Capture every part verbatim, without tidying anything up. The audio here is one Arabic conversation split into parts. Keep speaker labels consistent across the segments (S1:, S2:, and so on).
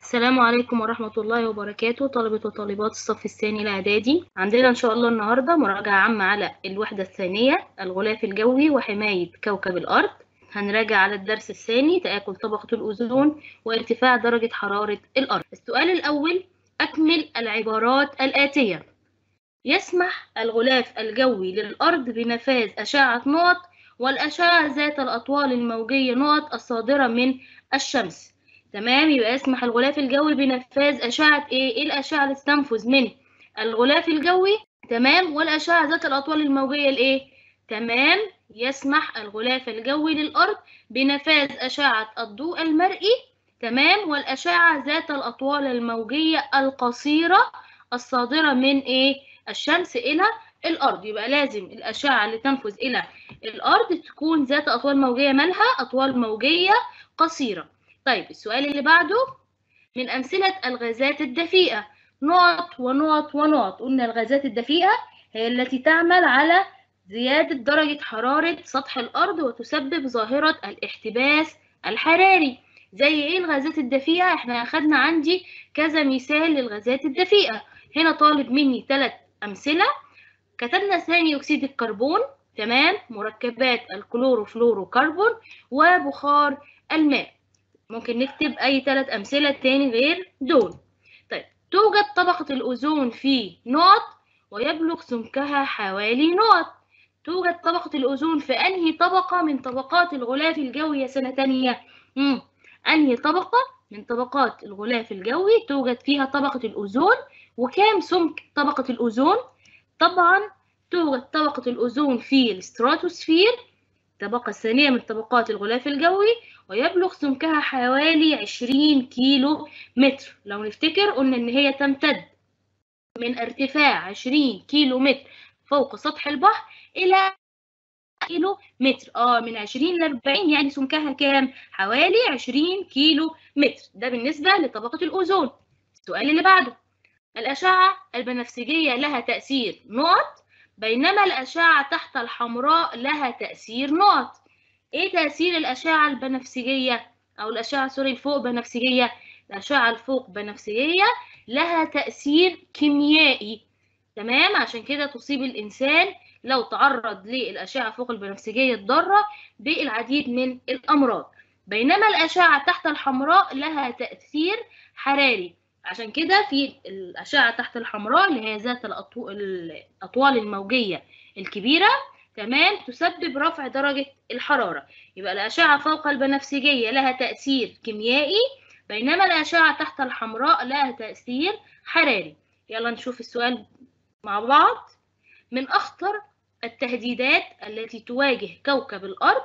S1: السلام عليكم ورحمة الله وبركاته، طلبة وطالبات الصف الثاني الإعدادي. عندنا إن شاء الله النهاردة مراجعة عامة على الوحدة الثانية، الغلاف الجوي وحماية كوكب الأرض. هنراجع على الدرس الثاني، تآكل طبقة الأوزون وارتفاع درجة حرارة الأرض. السؤال الأول: أكمل العبارات الآتية. يسمح الغلاف الجوي للأرض بنفاذ أشعة نقط والأشعة ذات الأطوال الموجية نقط الصادرة من الشمس. تمام، يبقى يسمح الغلاف الجوي بنفاذ أشعة إيه؟ إيه الأشعة اللي تنفذ من الغلاف الجوي؟ تمام، والأشعة ذات الأطوال الموجية الإيه؟ تمام، يسمح الغلاف الجوي للأرض بنفاذ أشعة الضوء المرئي، تمام، والأشعة ذات الأطوال الموجية القصيرة الصادرة من إيه؟ الشمس إلى الأرض. يبقى لازم الأشعة اللي تنفذ إلى الأرض تكون ذات أطوال موجية مالها أطوال موجية قصيرة. طيب السؤال اللي بعده: من أمثلة الغازات الدفيئة نقط ونقط ونقط. قلنا الغازات الدفيئة هي التي تعمل على زيادة درجة حرارة سطح الأرض وتسبب ظاهرة الاحتباس الحراري. زي إيه الغازات الدفيئة؟ إحنا أخدنا عندي كذا مثال للغازات الدفيئة. هنا طالب مني ثلاث أمثلة. كتبنا ثاني أكسيد الكربون، تمام، مركبات الكلوروفلوروكربون، وبخار الماء. ممكن نكتب أي ثلاث أمثلة تاني غير دول. طيب، توجد طبقة الأوزون في نقط ويبلغ سمكها حوالي نقط. توجد طبقة الأوزون في أنهي طبقة من طبقات الغلاف الجوي يا سنة تانية؟ مم. أنهي طبقة من طبقات الغلاف الجوي توجد فيها طبقة الأوزون؟ وكام سمك طبقة الأوزون؟ طبعا توجد طبقة الأوزون في الستراتوسفير، الطبقة الثانية من طبقات الغلاف الجوي، ويبلغ سمكها حوالي عشرين كيلو متر. لو نفتكر قلنا إن هي تمتد من ارتفاع عشرين كيلو متر فوق سطح البحر إلى كيلو متر. اه من عشرين ل أربعين، يعني سمكها كام؟ حوالي عشرين كيلو متر. ده بالنسبة لطبقة الأوزون. السؤال اللي بعده: الأشعة البنفسجية لها تأثير نقط، بينما الأشعة تحت الحمراء لها تأثير نقط. إيه تأثير الأشعة البنفسجية أو الأشعة سوري الفوق بنفسجية؟ الأشعة الفوق بنفسجية لها تأثير كيميائي، تمام، عشان كده تصيب الإنسان لو تعرض للأشعة فوق البنفسجية الضارة بالعديد من الأمراض. بينما الأشعة تحت الحمراء لها تأثير حراري. عشان كده في الأشعة تحت الحمراء اللي هي ذات الأطوال الموجية الكبيرة، تمام، تسبب رفع درجة الحرارة. يبقى الأشعة فوق البنفسجية لها تأثير كيميائي، بينما الأشعة تحت الحمراء لها تأثير حراري. يلا نشوف السؤال مع بعض. من أخطر التهديدات التي تواجه كوكب الأرض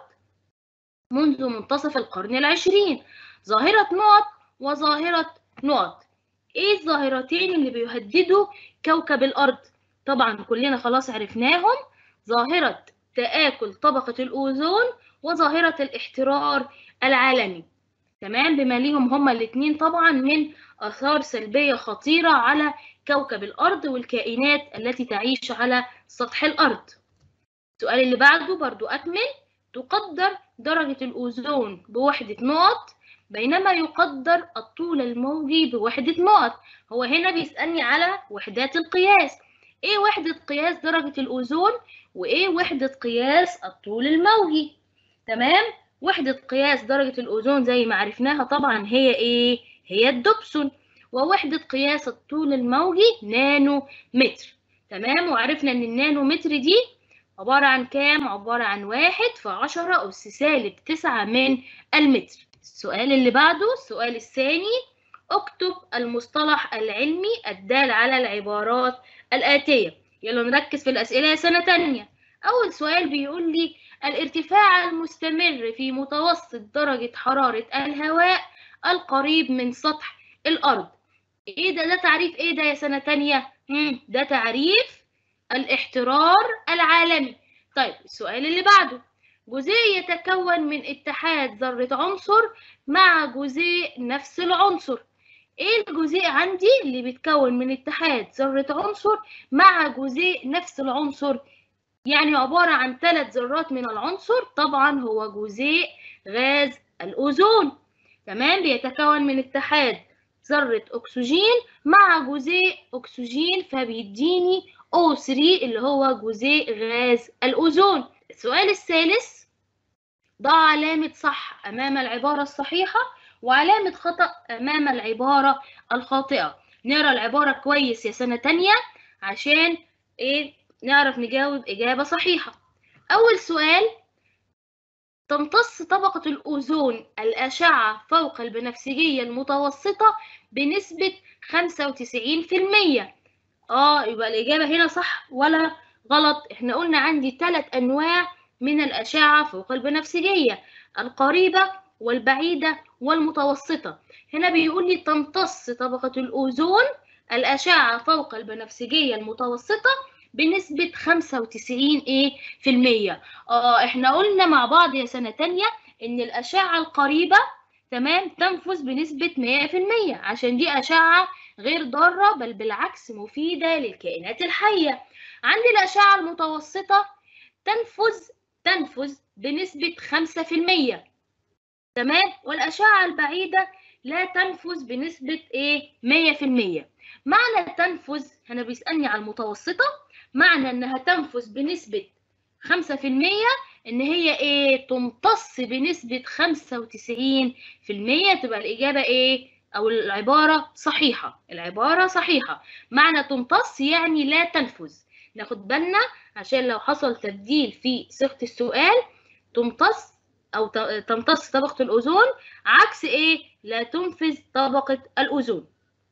S1: منذ منتصف القرن العشرين ظاهرة نقط وظاهرة نقط. ايه الظاهرتين اللي بيهددوا كوكب الأرض؟ طبعا كلنا خلاص عرفناهم: ظاهرة تآكل طبقة الأوزون وظاهرة الاحترار العالمي. تمام، بما ليهم هما الاتنين طبعا من آثار سلبية خطيرة على كوكب الأرض والكائنات التي تعيش على سطح الأرض. السؤال اللي بعده برضو أكمل. تقدر درجة الأوزون بوحدة نقط، بينما يقدر الطول الموجي بوحدة نقط. هو هنا بيسألني على وحدات القياس. إيه وحدة قياس درجة الأوزون؟ وإيه وحدة قياس الطول الموجي؟ تمام، وحدة قياس درجة الأوزون زي ما عرفناها طبعا هي إيه؟ هي الدوبسون. ووحدة قياس الطول الموجي نانو متر. تمام، وعرفنا إن النانو متر دي عبارة عن كام؟ عبارة عن واحد في عشرة أس سالب تسعة من المتر. السؤال اللي بعده السؤال الثاني: اكتب المصطلح العلمي الدال على العبارات الآتية. يلا نركز في الأسئلة يا سنة تانية. أول سؤال بيقول لي: الارتفاع المستمر في متوسط درجة حرارة الهواء القريب من سطح الأرض. إيه ده؟ ده تعريف إيه ده يا سنة تانية؟ مم. ده تعريف الاحترار العالمي. طيب السؤال اللي بعده: جزيء يتكون من اتحاد ذرة عنصر مع جزيء نفس العنصر. ايه الجزيء عندي اللي بيتكون من اتحاد ذرة عنصر مع جزيء نفس العنصر؟ يعني عبارة عن ثلاث ذرات من العنصر. طبعا هو جزيء غاز الأوزون. تمام، بيتكون من اتحاد ذرة أكسجين مع جزيء أكسجين فبيديني أو ثلاثة اللي هو جزيء غاز الأوزون. السؤال الثالث، ضع علامة صح أمام العبارة الصحيحة وعلامة خطأ أمام العبارة الخاطئة. نقرأ العبارة كويس يا سنة تانية عشان إيه نعرف نجاوب إجابة صحيحة. أول سؤال، تمتص طبقة الأوزون الأشعة فوق البنفسجية المتوسطة بنسبة خمسة وتسعين في المية. اه يبقى الإجابة هنا صح ولا غلط؟ احنا قلنا عندي ثلاث أنواع من الأشعة فوق البنفسجية، القريبة والبعيدة والمتوسطة. هنا بيقول لي تمتص طبقة الأوزون الأشعة فوق البنفسجية المتوسطة بنسبة خمسة وتسعين ايه في المية. اه احنا قلنا مع بعض يا سنة تانية ان الأشعة القريبة تمام تنفذ بنسبة مية في المية عشان دي أشعة غير ضارة بل بالعكس مفيدة للكائنات الحية. عندي الأشعة المتوسطة تنفذ تنفذ بنسبة خمسة في المية تمام، والأشعة البعيدة لا تنفذ بنسبة ايه مية في المية. معنى تنفذ هنا بيسألني على المتوسطة، معنى انها تنفذ بنسبة خمسة في المية ان هي ايه تمتص بنسبة خمسة وتسعين في المية. تبقى الإجابة ايه او العبارة صحيحة. العبارة صحيحة. معنى تمتص يعني لا تنفذ. ناخد بالنا عشان لو حصل تبديل في صيغة السؤال، تمتص او تمتص طبقة الأوزون عكس ايه لا تنفذ طبقة الأوزون.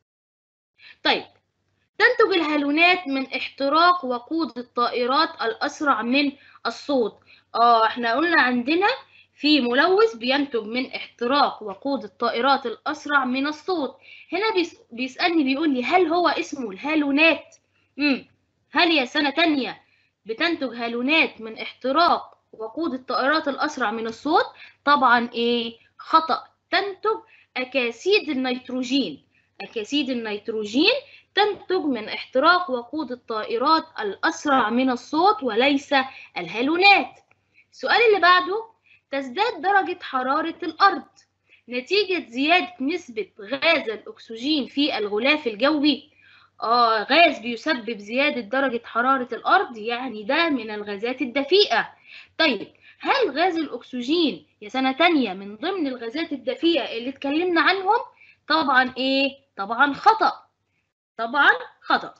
S1: طيب، تنتج الهالونات من احتراق وقود الطائرات الأسرع من الصوت. اه احنا قلنا عندنا في ملوث بينتج من احتراق وقود الطائرات الأسرع من الصوت. هنا بيس بيسألني بيقول لي هل هو اسمه الهالونات؟ امم هل يا سنة تانية بتنتج هالونات من احتراق وقود الطائرات الأسرع من الصوت؟ طبعا ايه خطأ، تنتج أكاسيد النيتروجين. أكاسيد النيتروجين تنتج من احتراق وقود الطائرات الأسرع من الصوت وليس الهالونات. السؤال اللي بعده، تزداد درجة حرارة الأرض نتيجة زيادة نسبة غاز الأكسجين في الغلاف الجوي. آه غاز بيسبب زيادة درجة حرارة الأرض، يعني ده من الغازات الدفيئة. طيب، هل غاز الأكسجين يا سنة تانية من ضمن الغازات الدفيئة اللي اتكلمنا عنهم؟ طبعا إيه؟ طبعا خطأ. طبعا خطأ.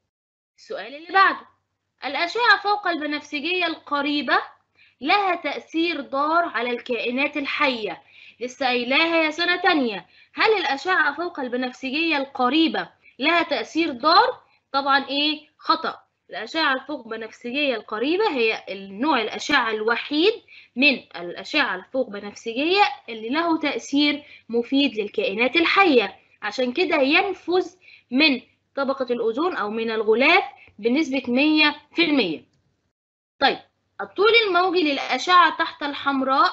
S1: السؤال اللي بعده، الأشعة فوق البنفسجية القريبة لها تأثير ضار على الكائنات الحية. لسه قايلاها يا سنة تانية. هل الأشعة فوق البنفسجية القريبة لها تأثير ضار؟ طبعا إيه خطأ. الأشعة الفوق بنفسجية القريبة هي النوع الأشعة الوحيد من الأشعة الفوق بنفسجية اللي له تأثير مفيد للكائنات الحية، عشان كده ينفذ من طبقة الأوزون أو من الغلاف بنسبة مية في المية. طيب، الطول الموجي للأشعة تحت الحمراء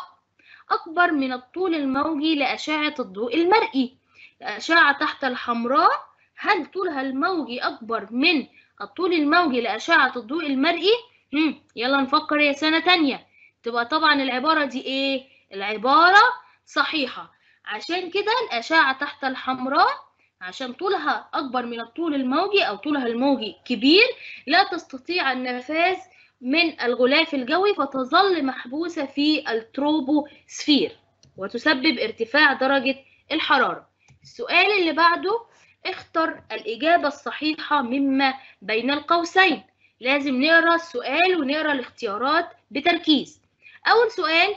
S1: أكبر من الطول الموجي لأشعة الضوء المرئي. الأشعة تحت الحمراء هل طولها الموجي أكبر من الطول الموجي لأشعة الضوء المرئي؟ مم. يلا نفكر يا سنة تانية. تبقى طبعا العبارة دي إيه؟ العبارة صحيحة. عشان كده الأشعة تحت الحمراء عشان طولها أكبر من الطول الموجي أو طولها الموجي كبير لا تستطيع النفاذ من الغلاف الجوي فتظل محبوسة في التروبوسفير وتسبب ارتفاع درجة الحرارة. السؤال اللي بعده، اختر الإجابة الصحيحة مما بين القوسين. لازم نقرأ السؤال ونقرأ الاختيارات بتركيز. أول سؤال،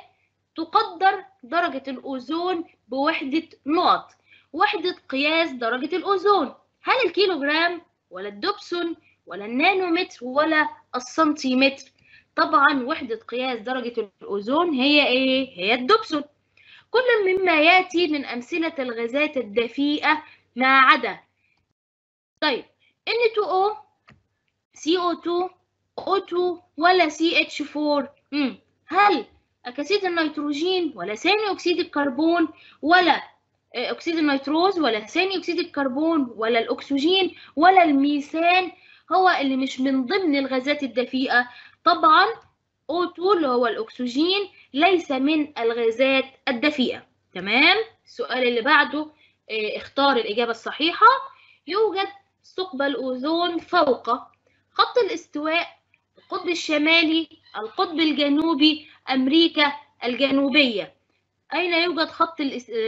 S1: تقدر درجة الأوزون بوحدة نقط. وحدة قياس درجة الأوزون، هل الكيلوغرام ولا الدبسون ولا النانومتر ولا السنتيمتر؟ طبعا وحدة قياس درجة الأوزون هي إيه؟ هي الدبسون. كل مما يأتي من أمثلة الغازات الدفيئة ما عدا. طيب، إن تو أو سي أو تو أو تو ولا سي إتش فور؟ مم. هل أكسيد النيتروجين ولا ثاني أكسيد الكربون ولا أكسيد النيتروز ولا ثاني أكسيد الكربون ولا الأكسجين ولا الميثان هو اللي مش من ضمن الغازات الدفيئة؟ طبعا أو تو اللي هو الأكسجين ليس من الغازات الدفيئة. تمام. السؤال اللي بعده، اختار الإجابة الصحيحة. يوجد ثقب الأوزون فوق خط الاستواء، القطب الشمالي، القطب الجنوبي، أمريكا الجنوبية. أين يوجد خط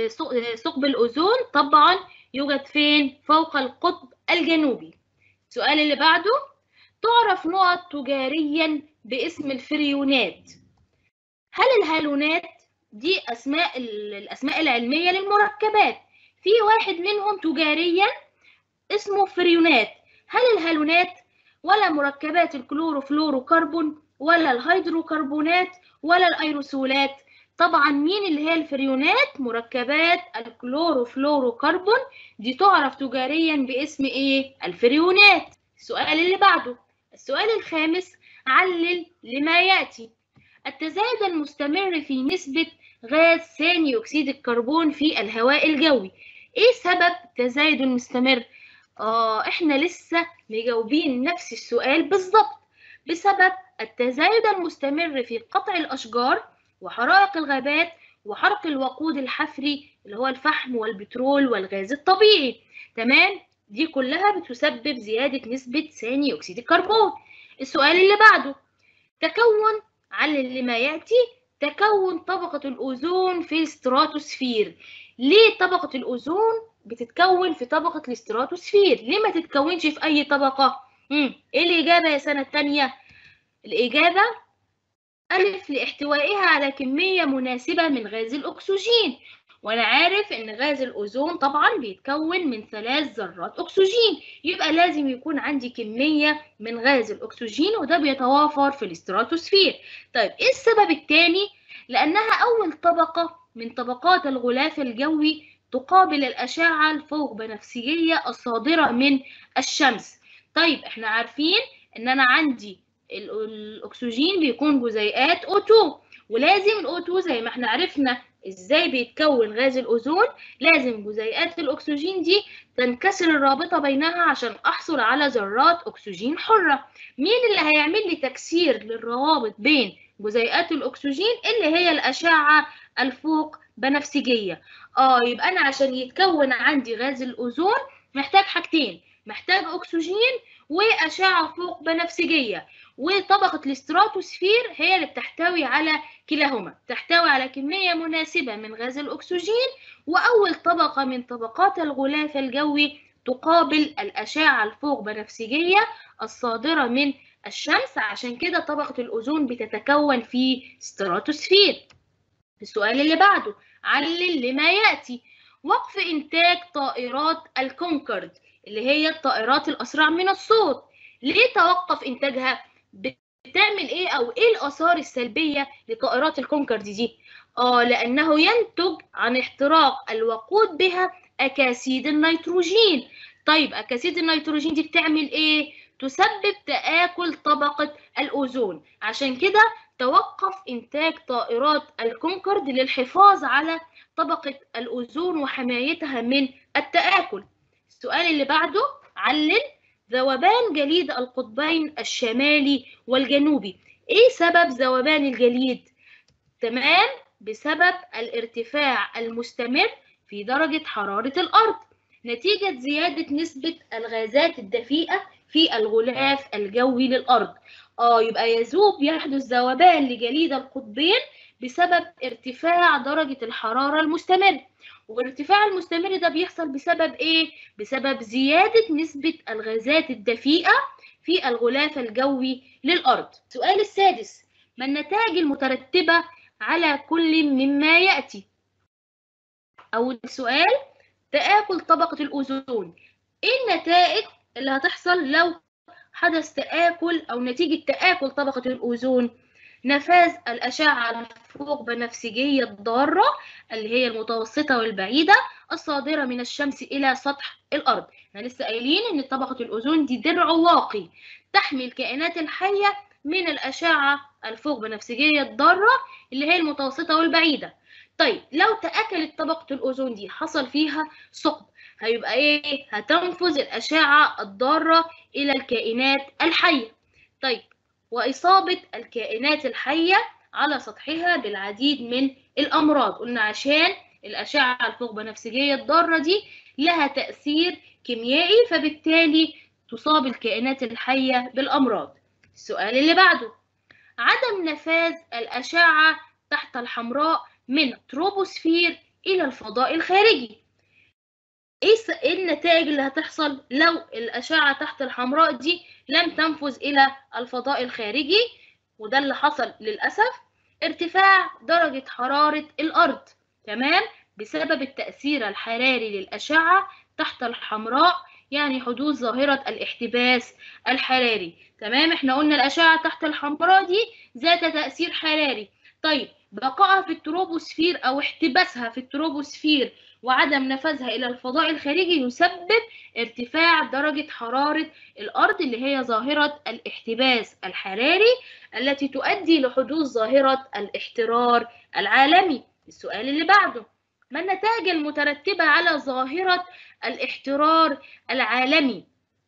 S1: ثقب الأوزون؟ طبعا يوجد فين؟ فوق القطب الجنوبي. السؤال اللي بعده، تعرف نقط تجاريا باسم الفريونات. هل الهالونات دي أسماء الأسماء العلمية للمركبات، في واحد منهم تجاريا اسمه فريونات. هل الهالونات ولا مركبات الكلوروفلوروكربون ولا الهيدروكربونات ولا الأيروسولات؟ طبعا مين اللي هي الفريونات؟ مركبات الكلوروفلوروكربون، دي تعرف تجاريا باسم ايه؟ الفريونات. السؤال اللي بعده، السؤال الخامس، علل لما يأتي. التزايد المستمر في نسبة غاز ثاني أكسيد الكربون في الهواء الجوي. ايه سبب التزايد المستمر؟ آه احنا لسه مجاوبين نفس السؤال بالظبط. بسبب التزايد المستمر في قطع الأشجار وحرائق الغابات وحرق الوقود الحفري اللي هو الفحم والبترول والغاز الطبيعي. تمام؟ دي كلها بتسبب زيادة نسبة ثاني أكسيد الكربون. السؤال اللي بعده، تكون، علل لما يأتي، تكون طبقة الأوزون في الستراتوسفير. ليه طبقة الأوزون بتتكون في طبقة الاستراتوسفير؟ ليه ما تتكونش في أي طبقة؟ مم. إيه الإجابة يا سنة تانية؟ الإجابة ألف، لاحتوائها على كمية مناسبة من غاز الأكسجين. وأنا عارف إن غاز الأوزون طبعا بيتكون من ثلاث ذرات أكسجين، يبقى لازم يكون عندي كمية من غاز الأكسجين وده بيتوافر في الاستراتوسفير. طيب إيه السبب الثاني؟ لأنها أول طبقة من طبقات الغلاف الجوي تقابل الأشعة الفوق بنفسجية الصادرة من الشمس. طيب إحنا عارفين إن أنا عندي الأكسجين بيكون جزيئات أو اتنين، ولازم الأو اتنين زي ما احنا عرفنا ازاي بيتكون غاز الأوزون، لازم جزيئات الأكسجين دي تنكسر الرابطة بينها عشان أحصل على ذرات أكسجين حرة. مين اللي هيعمل لي تكسير للروابط بين جزيئات الأكسجين؟ اللي هي الأشعة الفوق بنفسجية. اه يبقى أنا عشان يتكون عندي غاز الأوزون محتاج حاجتين، محتاج أكسجين وأشعة فوق بنفسجية. وطبقة الاستراتوسفير هي اللي بتحتوي على كلاهما، تحتوي على كمية مناسبة من غاز الأكسجين، وأول طبقة من طبقات الغلاف الجوي تقابل الأشعة الفوق بنفسجية الصادرة من الشمس، عشان كده طبقة الأوزون بتتكون في ستراتوسفير. السؤال اللي بعده، علل لما يأتي. وقف إنتاج طائرات الكونكورد اللي هي الطائرات الأسرع من الصوت. ليه توقف إنتاجها؟ بتعمل إيه أو إيه الآثار السلبية لطائرات الكونكورد دي؟ آه لأنه ينتج عن احتراق الوقود بها أكاسيد النيتروجين. طيب أكاسيد النيتروجين دي بتعمل إيه؟ تسبب تآكل طبقة الأوزون، عشان كده توقف إنتاج طائرات الكونكورد للحفاظ على طبقة الأوزون وحمايتها من التآكل. السؤال اللي بعده، علل ذوبان جليد القطبين الشمالي والجنوبي. إيه سبب ذوبان الجليد؟ تمام، بسبب الارتفاع المستمر في درجة حرارة الأرض نتيجة زيادة نسبة الغازات الدفيئة في الغلاف الجوي للأرض. آه يبقى يذوب، يحدث ذوبان لجليد القطبين بسبب ارتفاع درجة الحرارة المستمر. والارتفاع المستمر ده بيحصل بسبب إيه؟ بسبب زيادة نسبة الغازات الدفيئة في الغلاف الجوي للأرض. السؤال السادس، ما النتائج المترتبة على كل مما يأتي؟ أول سؤال، تآكل طبقة الأوزون. إيه النتائج اللي هتحصل لو حدث تآكل أو نتيجة تآكل طبقة الأوزون؟ نفاذ الأشعة الفوق بنفسجية الضارة اللي هي المتوسطة والبعيدة الصادرة من الشمس إلى سطح الأرض. احنا لسه قايلين إن طبقة الأوزون دي درع واقي تحمي الكائنات الحية من الأشعة الفوق بنفسجية الضارة اللي هي المتوسطة والبعيدة. طيب لو تآكلت طبقة الأوزون دي حصل فيها ثقب، هيبقى إيه؟ هتنفذ الأشعة الضارة إلى الكائنات الحية. طيب وإصابة الكائنات الحية على سطحها بالعديد من الأمراض. قلنا عشان الأشعة الفوق بنفسجية الضارة دي لها تأثير كيميائي، فبالتالي تصاب الكائنات الحية بالأمراض. السؤال اللي بعده، عدم نفاذ الأشعة تحت الحمراء من التروبوسفير إلى الفضاء الخارجي. إيه النتائج اللي هتحصل لو الأشعة تحت الحمراء دي لم تنفذ إلى الفضاء الخارجي؟ وده اللي حصل للأسف. ارتفاع درجة حرارة الأرض، تمام، بسبب التأثير الحراري للأشعة تحت الحمراء، يعني حدوث ظاهرة الاحتباس الحراري. تمام، احنا قلنا الأشعة تحت الحمراء دي ذات تأثير حراري. طيب بقائها في التروبوسفير أو احتباسها في التروبوسفير وعدم نفاذها إلى الفضاء الخارجي يسبب ارتفاع درجة حرارة الأرض، اللي هي ظاهرة الاحتباس الحراري التي تؤدي لحدوث ظاهرة الاحترار العالمي. السؤال اللي بعده، ما النتائج المترتبة على ظاهرة الاحترار العالمي؟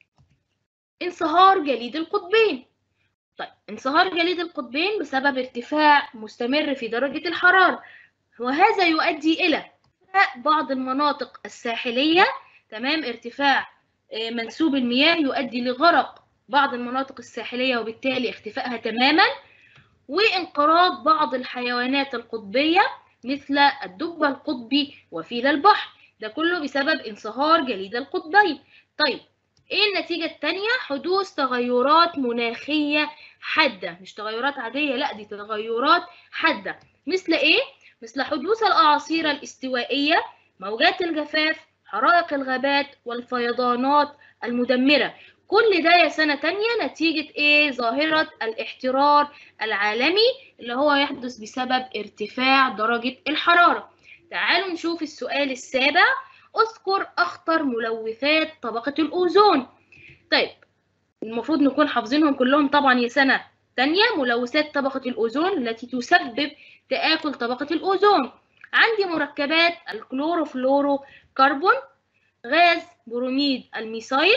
S1: انصهار جليد القطبين. طيب انصهار جليد القطبين بسبب ارتفاع مستمر في درجة الحرارة، وهذا يؤدي إلى بعض المناطق الساحلية، تمام، ارتفاع منسوب المياه يؤدي لغرق بعض المناطق الساحلية وبالتالي اختفائها تماما، وانقراض بعض الحيوانات القطبية مثل الدب القطبي وفيل البحر، ده كله بسبب انصهار جليد القطبين. طيب ايه النتيجة التانية؟ حدوث تغيرات مناخية حادة، مش تغيرات عادية، لا دي تغيرات حادة. مثل ايه؟ مثل حدوث الأعاصير الاستوائية، موجات الجفاف، حرائق الغابات، والفيضانات المدمرة. كل ده يا سنة تانية نتيجة ايه؟ ظاهرة الاحترار العالمي اللي هو يحدث بسبب ارتفاع درجة الحرارة. تعالوا نشوف السؤال السابع، اذكر أخطر ملوثات طبقة الأوزون. طيب المفروض نكون حافظينهم كلهم طبعا يا سنة تانية. ملوثات طبقة الأوزون التي تسبب تآكل طبقة الأوزون، عندي مركبات الكلوروفلورو كربون، غاز بروميد الميثايل،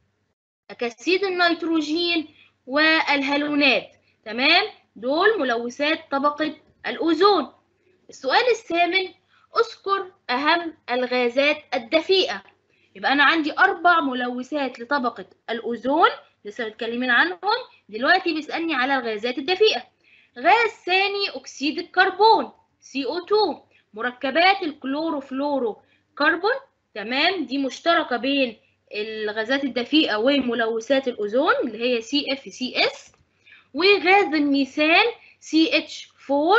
S1: أكسيد النيتروجين، والهالونات. تمام، دول ملوثات طبقة الأوزون. السؤال الثامن، اذكر أهم الغازات الدفيئة. يبقى أنا عندي أربع ملوثات لطبقة الأوزون لسه متكلمين عنهم، دلوقتي بيسألني على الغازات الدفيئة. غاز ثاني أكسيد الكربون سي أو اتنين، مركبات الكلوروفلورو كربون، تمام، دي مشتركة بين الغازات الدفيئة وملوثات الأوزون اللي هي سي إف سي إس. وغاز الميثان سي إتش فور،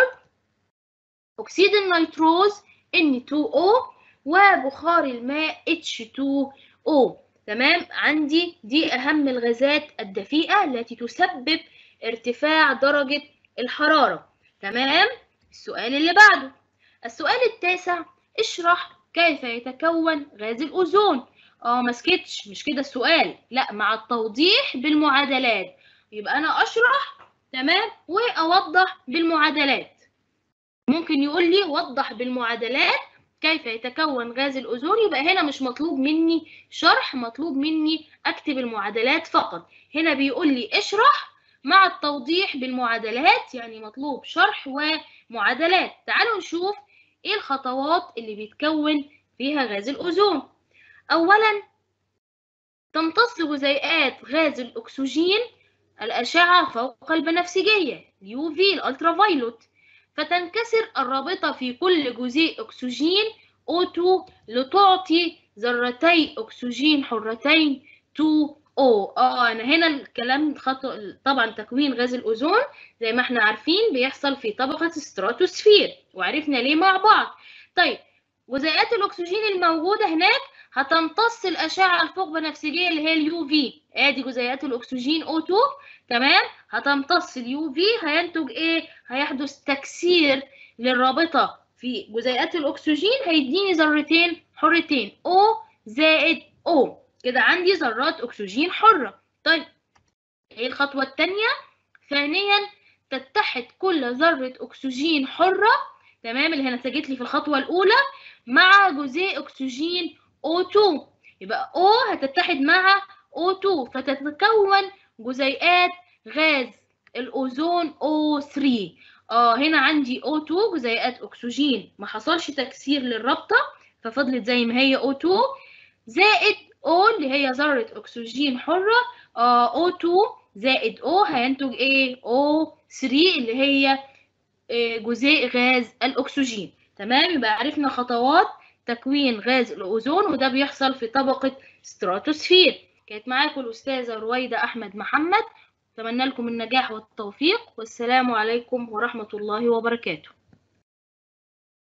S1: أكسيد النيتروز إن اتنين أو، وبخار الماء إتش اتنين أو. تمام، عندي دي أهم الغازات الدفيئة التي تسبب ارتفاع درجة الحرارة. تمام، السؤال اللي بعده، السؤال التاسع، اشرح كيف يتكون غاز الأوزون. اه ما سكتش، مش كده السؤال، لا، مع التوضيح بالمعادلات. يبقى أنا أشرح، تمام، وأوضح بالمعادلات. ممكن يقول لي وضح بالمعادلات كيف يتكون غاز الأوزون، يبقى هنا مش مطلوب مني شرح، مطلوب مني أكتب المعادلات فقط. هنا بيقول لي اشرح مع التوضيح بالمعادلات، يعني مطلوب شرح ومعادلات. تعالوا نشوف ايه الخطوات اللي بيتكون فيها غاز الأوزون. أولا، تمتص جزيئات غاز الأكسجين الأشعة فوق البنفسجية اليو في الألترافايلوت، فتنكسر الرابطة في كل جزيء أكسجين أو اتنين لتعطي ذرتي أكسجين حرتين اتنين أو. اه أنا هنا الكلام خطأ. طبعا تكوين غاز الأوزون زي ما احنا عارفين بيحصل في طبقة الستراتوسفير، وعرفنا ليه مع بعض. طيب جزيئات الأكسجين الموجودة هناك هتمتص الأشعة الفوق بنفسجية اللي هي اليو في، ادي جزيئات الأكسجين أو اتنين، تمام، هتمتص اليو في، هينتج ايه؟ هيحدث تكسير للرابطة في جزيئات الأكسجين، هيديني ذرتين حرتين O زائد O، كده عندي ذرات أكسجين حرة. طيب ايه الخطوة الثانية؟ ثانيا، تتحد كل ذرة أكسجين حرة، تمام، اللي هي نتجت لي في الخطوة الأولى، مع جزيء أكسجين أو اتنين، يبقى O هتتحد مع أو اتنين فتتكون جزيئات غاز الأوزون أو ثلاثة. اه هنا عندي أو اتنين جزيئات اكسجين ما حصلش تكسير للرابطه ففضلت زي ما هي أو اتنين، زائد O اللي هي ذره اكسجين حره. آه أو اتنين زائد O هينتج ايه؟ أو تلاتة اللي هي جزيء غاز الأكسجين. تمام، يبقى عرفنا خطوات تكوين غاز الأوزون، وده بيحصل في طبقة ستراتوسفير. كانت معاكم الأستاذة رويدة أحمد محمد، أتمنى لكم النجاح والتوفيق، والسلام عليكم ورحمة الله وبركاته.